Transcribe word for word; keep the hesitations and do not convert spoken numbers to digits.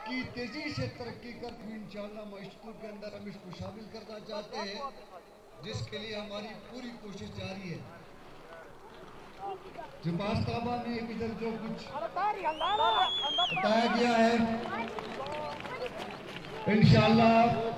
की तेजी से तरक्की करती हुई इंशाअल्लाह मशहूर के अंदर हम इसको शामिल करना चाहते हैं, जिसके लिए हमारी पूरी कोशिश जारी है। जबास ताबा में इधर जो कुछ बताया गया है इंशाअल्लाह